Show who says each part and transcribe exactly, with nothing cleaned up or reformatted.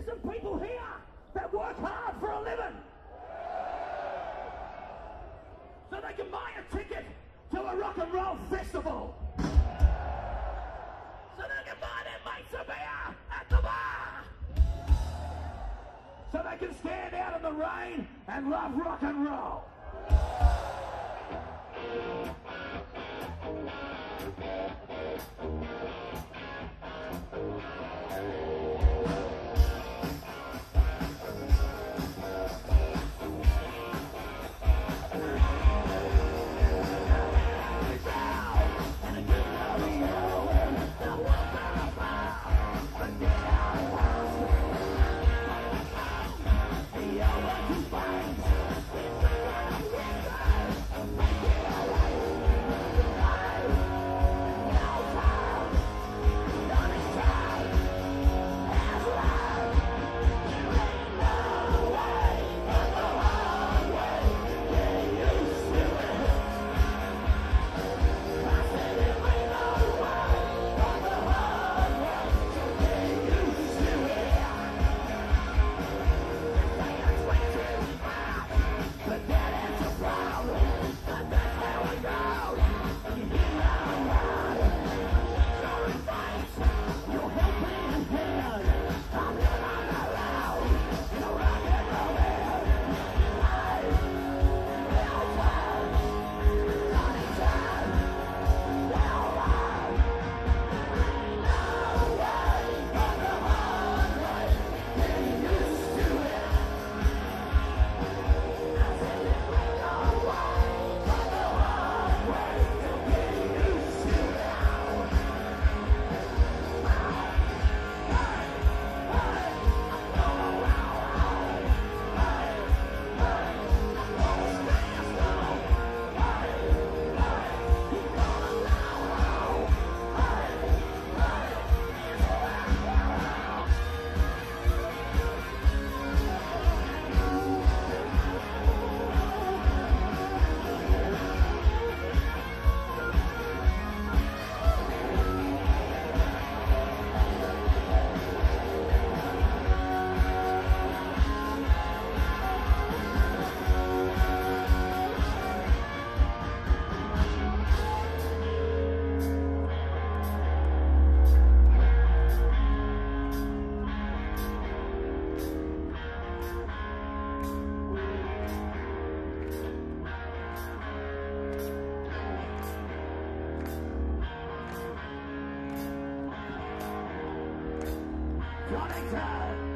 Speaker 1: There's some people here that work hard for a living. So they can buy a ticket to a rock and roll festival. So they can buy their mates a beer at the bar. So they can stand out in the rain and love rock and roll. Donington!